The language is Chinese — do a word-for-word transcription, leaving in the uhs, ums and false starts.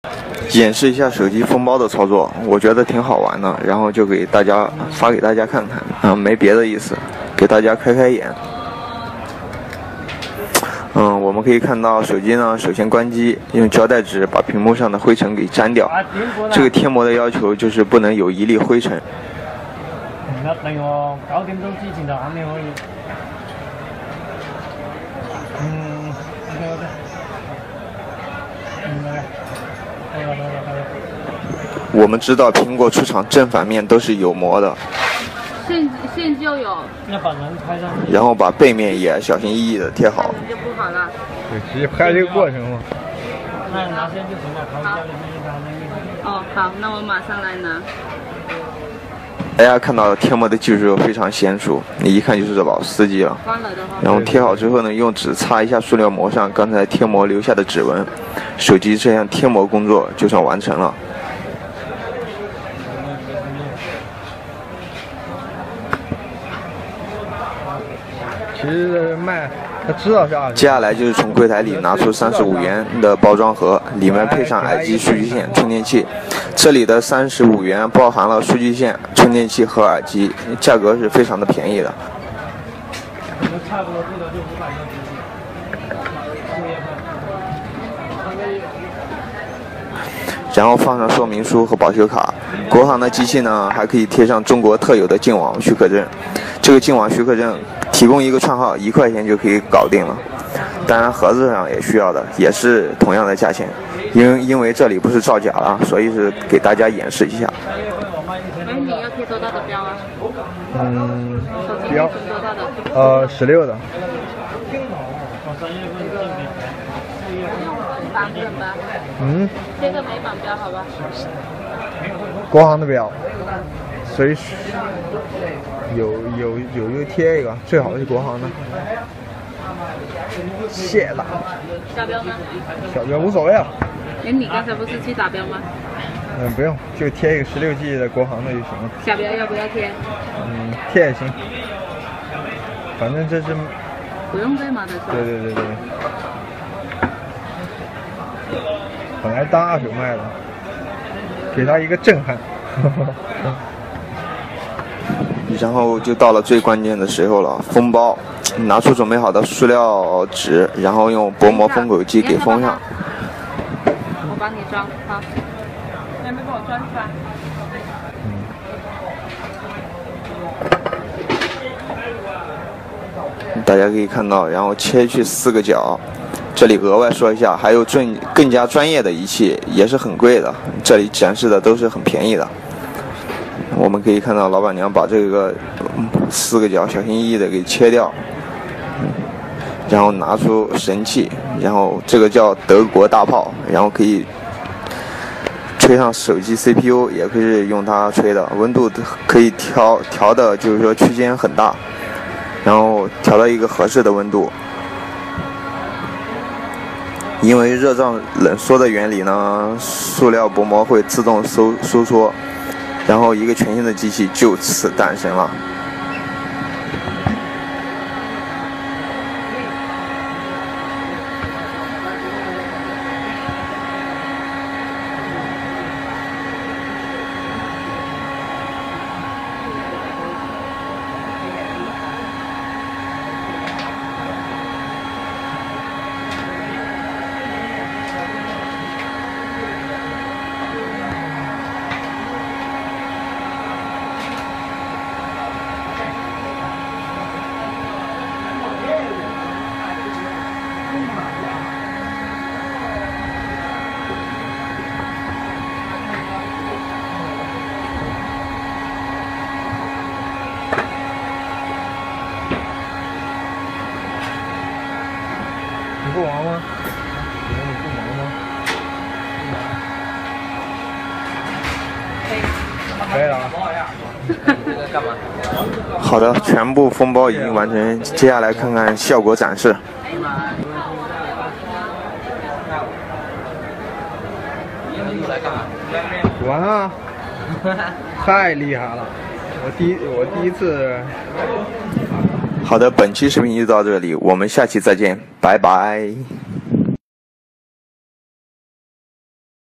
演示一下手机封包的操作，我觉得挺好玩的，然后就给大家发给大家看看，啊、嗯，没别的意思，给大家开开眼。嗯，我们可以看到手机呢，首先关机，用胶带纸把屏幕上的灰尘给粘掉。这个贴膜的要求就是不能有一粒灰尘。 例我九點鐘之前就肯定可以。嗯，OK OK。嗯，OK。好了好了好了。 我们知道苹果出厂正反面都是有膜的。 现现就有。 要把人拍上去。 然后把背面也小心翼翼的贴好。 就不好了。 对，直接拍这个过程嘛。 那拿线就行了，好，家里面一拿那个。 哦，好，那我马上来拿。 大家看到贴膜的技术非常娴熟，你一看就是老司机了。然后贴好之后呢，用纸擦一下塑料膜上刚才贴膜留下的指纹，手机这项贴膜工作就算完成了。 其实卖，他知道是二十。 接下来就是从柜台里拿出三十五元的包装盒，里面配上耳机、数据线、充电器。这里的三十五元包含了数据线、充电器和耳机，价格是非常的便宜的。 差不多这个就五百然后放上说明书和保修卡。国行的机器呢，还可以贴上中国特有的净网许可证。这个净网许可证提供一个串号，一块钱就可以搞定了。当然盒子上也需要的，也是同样的价钱。因为因为这里不是造假了，所以是给大家演示一下。 哎，你要贴多大的标啊？ 嗯，标多大的？ 呃，十六的。 版本吧。 嗯。 贴个美版标好吧？ 国行的标，随时有有有就贴一个，最好是国行的。谢了。 小标呢？ 小标无所谓了。 哎，你刚才不是去打标吗？ 嗯，不用，就贴一个十六 G 的国行的就行了。 小标要不要贴？ 嗯，贴也行。反正这是。 不用对码的是吧？ 对对对对。本来当二手卖的，给他一个震撼。 然后就到了最关键的时候了，封包。拿出准备好的塑料纸，然后用薄膜封口机给封上。 我帮你装，好。你们帮我装出来。 嗯。大家可以看到，然后切去四个角。这里额外说一下，还有更更加专业的仪器，也是很贵的。这里展示的都是很便宜的。我们可以看到，老板娘把这个四个角小心翼翼的给切掉。然后拿出神器，然后这个叫德国大炮，然后可以吹上手机 C P U， 也可以用它吹的，温度可以调调的，就是说区间很大，然后调到一个合适的温度。因为热胀冷缩的原理呢，塑料薄膜会自动收收缩，然后一个全新的机器就此诞生了。 你不忙吗？你说你不忙吗？可以了啊。 干嘛？ 好的，全部封包已经完成，接下来看看效果展示。 完了，太厉害了！我第一我第一次。 好的，本期视频就到这里，我们下期再见，拜拜。